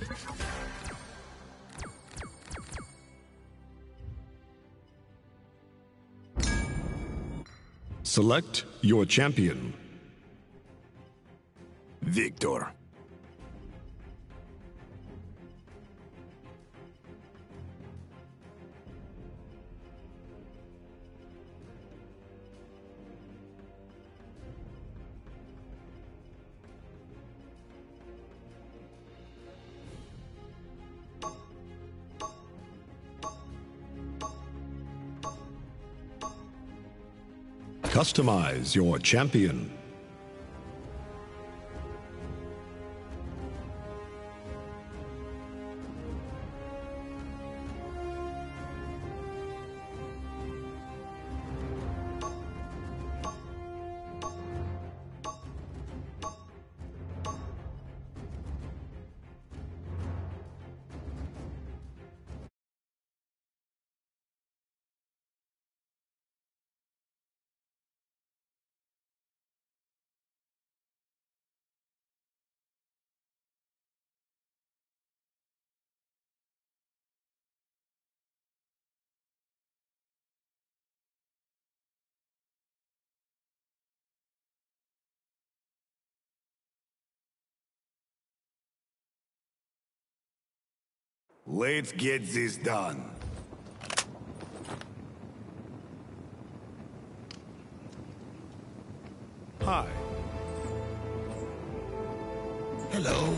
Select your champion. Victor. Customize your champion. Let's get this done. Hi. Hello.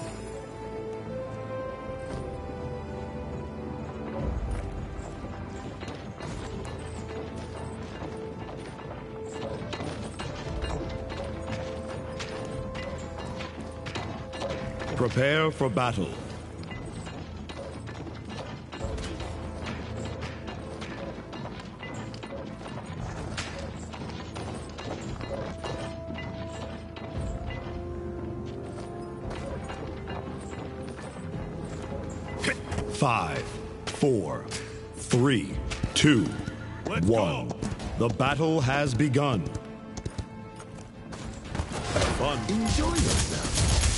Prepare for battle. Five, four, three, two, Let's one. go. The battle has begun. Have fun. Enjoy yourself.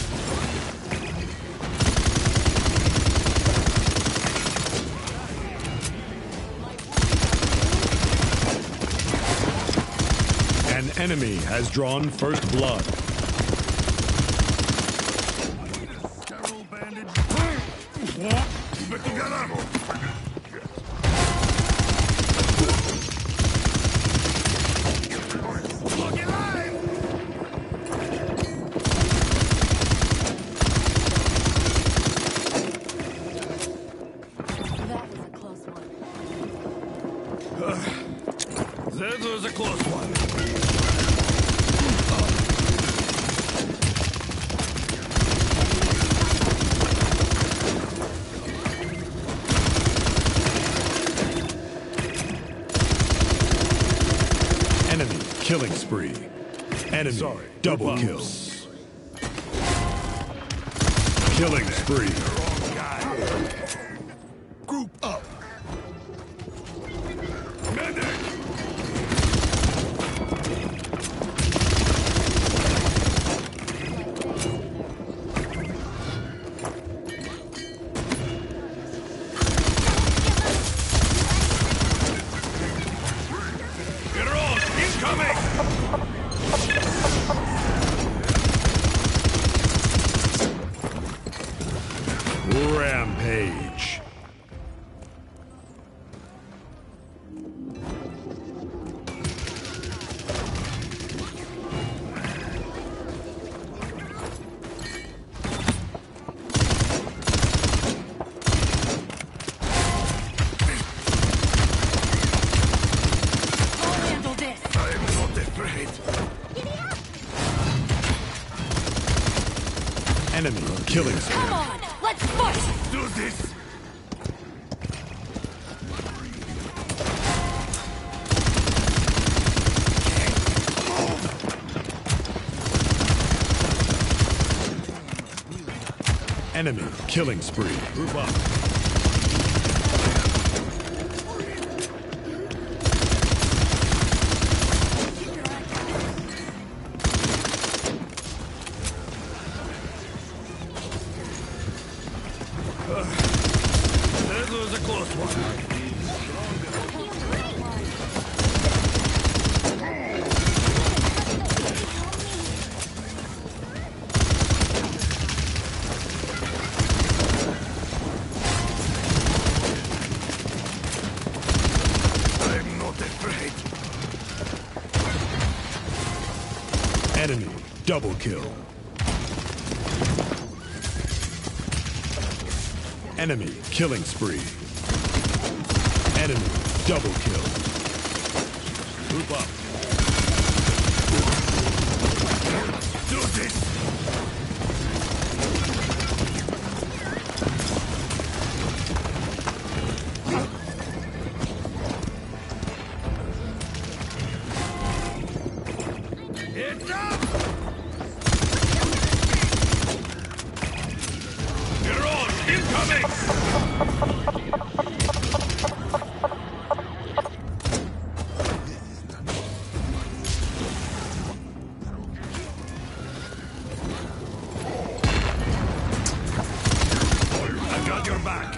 An enemy has drawn first blood. Carol bandit. Investigaremos. Look alive! That was a close one. That was a close one. Enemy killing spree. Enemy double kill. Killing spree. Wrong guy. Group up. Medic! Heroes, incoming! Rampage. I'll handle this. I'm not afraid. Enemy killing spree. Come on, let's fight. Do this! Enemy killing spree. Group up. This was a close one. I'm not afraid. Enemy double kill. Enemy killing spree. Enemy double kill. Group up. Do this! It's up! Mirage incoming! I've got your back.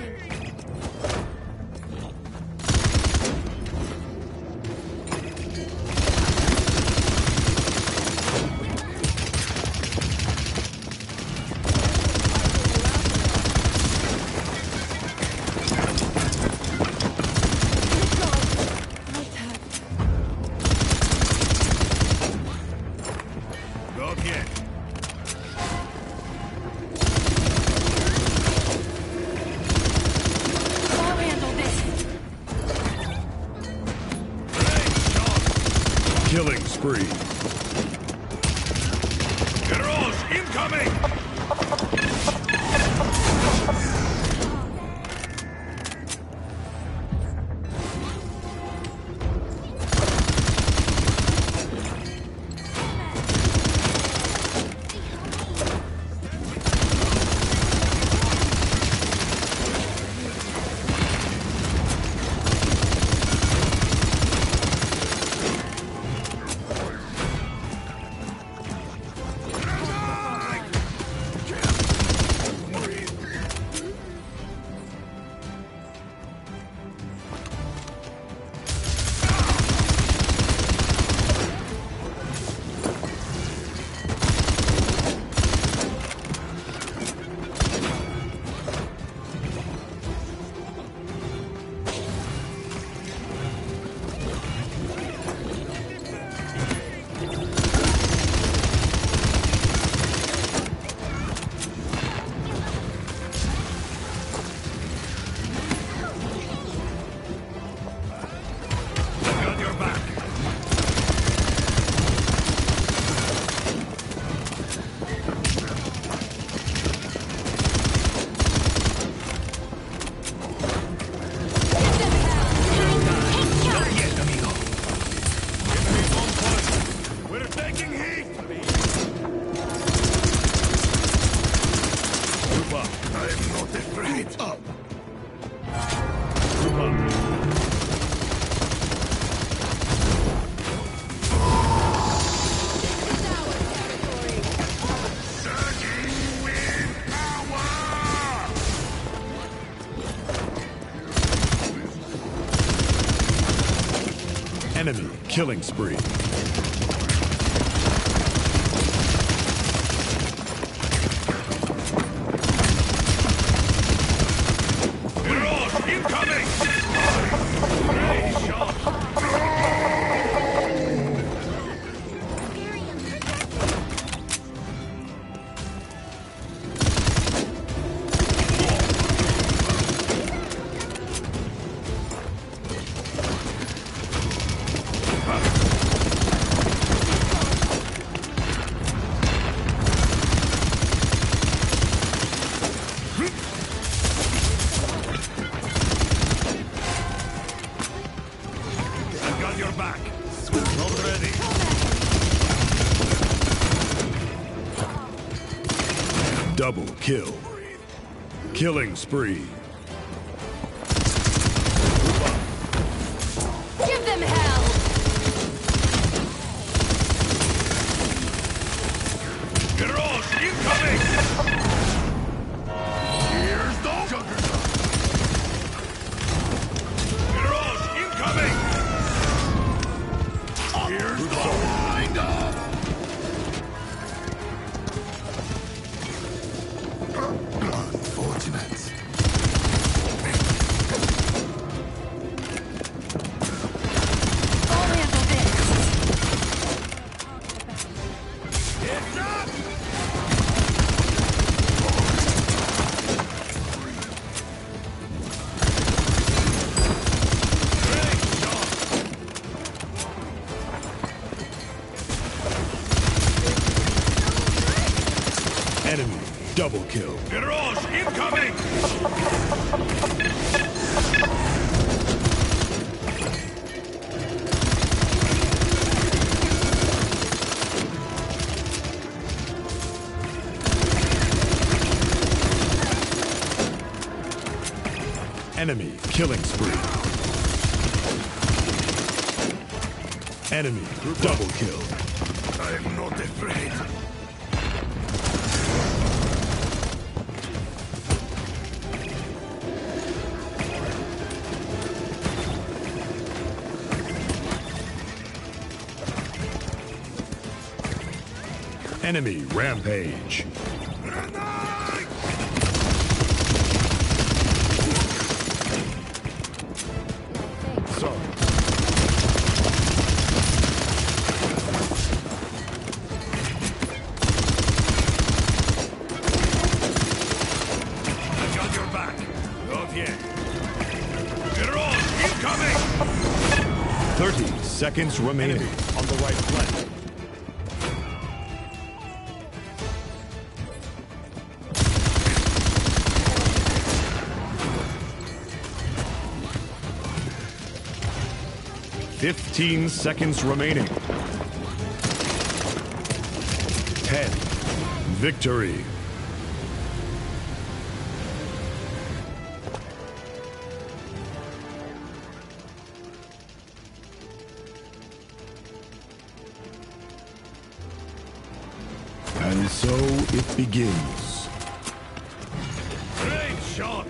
Not yet. I'll handle this. Great shot. Killing spree. Mirage incoming! I've got your back. Not yet, amigo. Enemy's on point. We're taking heat. Group up. I'm not afraid. Up! Group up. Surging with power! Enemy killing spree. Mirage incoming! Great shot. I've got your back. Not ready. Double kill. Killing spree. Give them hell! Mirage incoming! Here's the vigilance. I'll handle this. It's up! Enemy double kill. Mirage incoming! Enemy killing spree. Enemy double kill. I'm not afraid. Enemy rampage. Sorry. I got your back. Not yet. Mirage incoming! 30 seconds remaining. On the right flank. Fifteen seconds remaining. 10. Victory. And so it begins. Great shot!